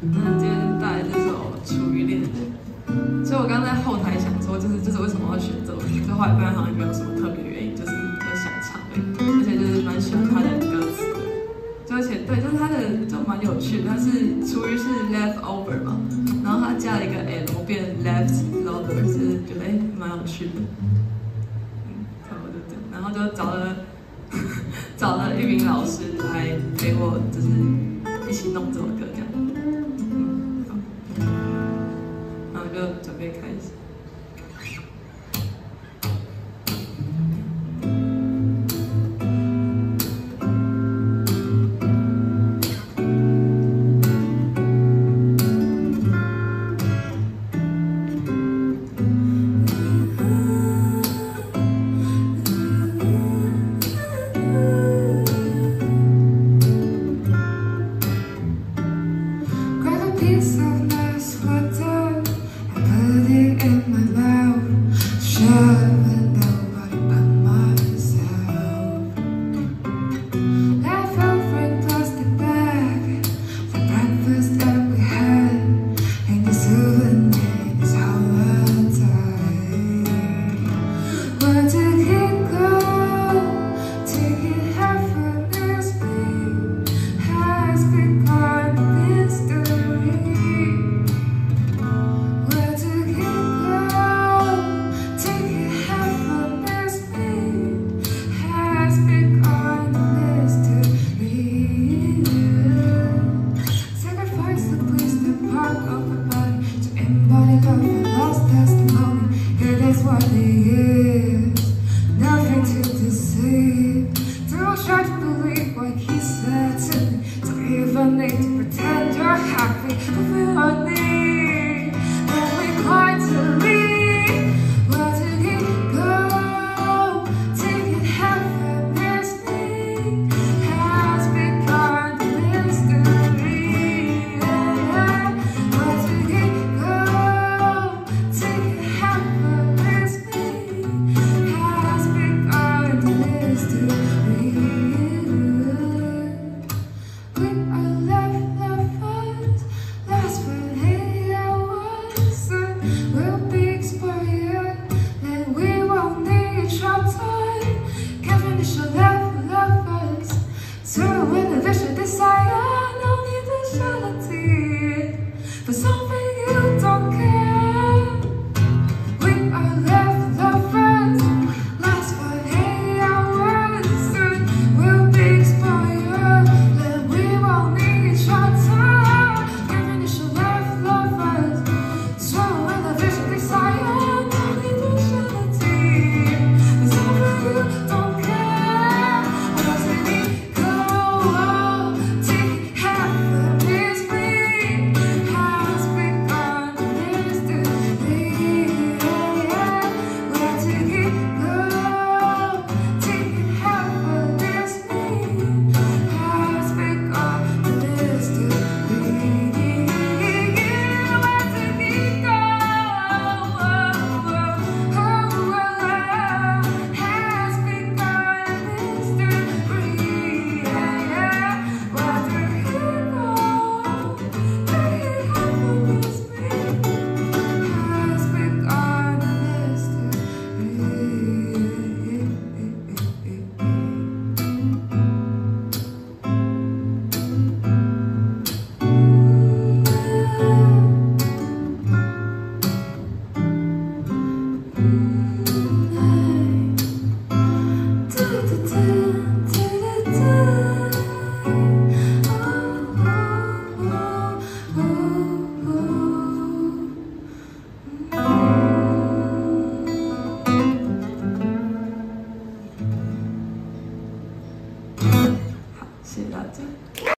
那今天带来这首《处于恋人》，所以我刚在后台想说，就是为什么要选这首歌，就后来发现好像没有什么特别原因，就是想唱而已，而且就是蛮喜欢他的歌词的，就而且对，就是他的就蛮有趣的，他是处于是 leftover 嘛，然后他加了一个 l 变 left lover， 是觉得蛮有趣的，差不多就这样，然后就找了玉明老师来陪我，就是一起弄这首歌这样。然后就准备开始。 Piece of my sweater and put it in my mouth. Share with nobody but myself. Left over in plastic bag for breakfast that we had, and the souvenir is holiday. Where did it go? Taking half of this me has become mystery. What it is, nothing to deceive. Don't try to believe what he said to me. Don't even need to pretend you're happy. But we are need, and we cry to leave. Where did he go? Taking half of this me has become the mystery. Where did he go? Taking half of this has become the mystery. We are lovers, last for 8 hours, and we'll be expired, and we won't need your time. Can't finish your lovers, so when the vision desire, no need visuality for something you don't care. We are left lovers, last for 8 hours, and we'll be expired, and we won't need your time. Can't finish your left lovers, so when the vision desire, no need visuality for something you don't care. Where did it go? Take half of this me has become the mystery. Where did it go? Take half of this me has become the mystery. Where did it go? Has become a mystery. Where did it go? Take half of this me has become a mystery. 好，谢谢大家。